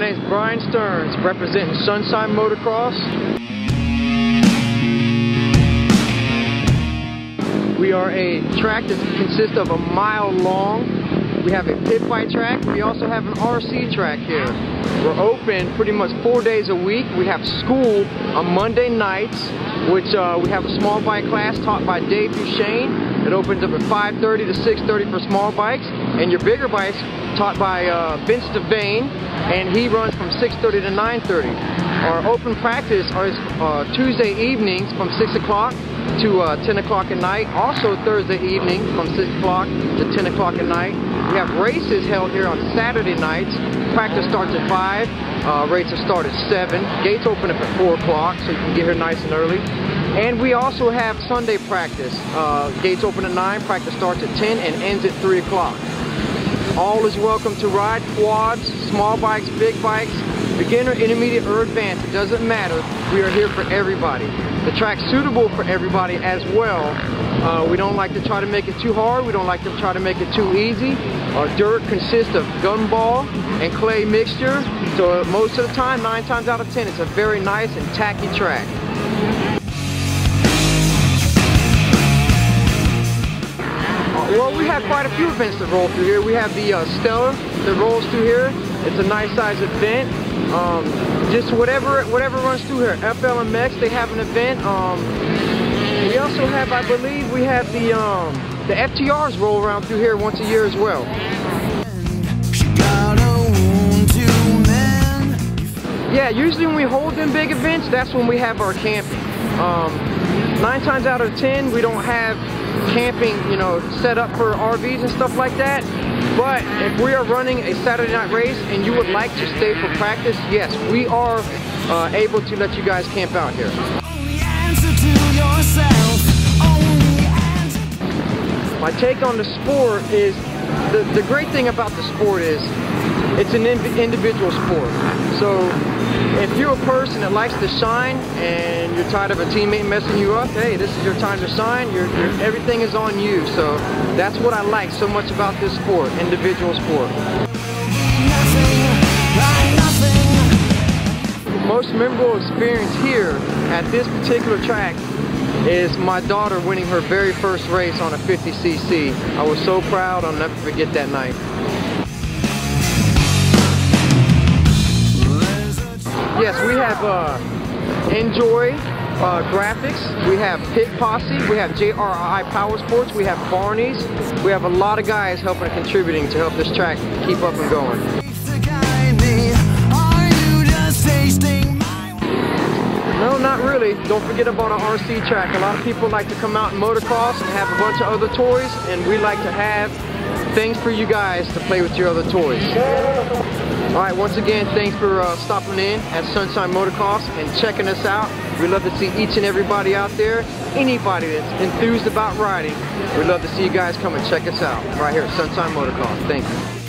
name's Brian Stearns, representing Sunshine Motocross. We are a track that consists of a mile long. We have a pit fight track. We also have an RC track here. We're open pretty much 4 days a week. We have school on Monday nights, which we have a small bike class taught by Dave Duchesne. It opens up at 5:30 to 6:30 for small bikes, and your bigger bikes taught by Vince Devane, and he runs from 6:30 to 9:30. Our open practice is Tuesday evenings from 6 o'clock to 10 o'clock at night. Also Thursday evening from 6 o'clock to 10 o'clock at night. We have races held here on Saturday nights. Practice starts at 5, races start at 7. Gates open up at 4 o'clock, so you can get here nice and early. And we also have Sunday practice. Gates open at 9, practice starts at 10 and ends at 3 o'clock. All is welcome to ride quads, small bikes, big bikes, beginner, intermediate, or advanced. It doesn't matter. We are here for everybody. The track's suitable for everybody as well. We don't like to try to make it too hard. We don't like to try to make it too easy. Our dirt consists of gumball and clay mixture. So most of the time, 9 times out of 10, it's a very nice and tacky track. Well, we have quite a few events that roll through here. We have the Stellar that rolls through here. It's a nice size event. Just whatever runs through here. FL and Mex, they have an event. We also have, I believe, we have the FTRs roll around through here once a year as well. Yeah, usually when we hold them big events, that's when we have our camping. 9 times out of 10, we don't have camping, you know, set up for RVs and stuff like that. But if we are running a Saturday night race and you would like to stay for practice, yes, we are able to let you guys camp out here. My take on the sport is, the great thing about the sport is it's an individual sport. So if you're a person that likes to shine and you're tired of a teammate messing you up, hey, this is your time to shine. Everything is on you. So that's what I like so much about this sport, individual sport. The most memorable experience here at this particular track is my daughter winning her very first race on a 50cc. I was so proud, I'll never forget that night. Yes, we have Enjoy Graphics, we have Pit Posse, we have JRI Power Sports, we have Barney's. We have a lot of guys helping and contributing to help this track keep up and going. No, not really. Don't forget about our RC track. A lot of people like to come out and motocross and have a bunch of other toys, and we like to have things for you guys to play with your other toys. Alright, once again, thanks for stopping in at Sunshine Motocross and checking us out. We love to see each and everybody out there. Anybody that's enthused about riding, we'd love to see you guys come and check us out right here at Sunshine Motocross. Thank you.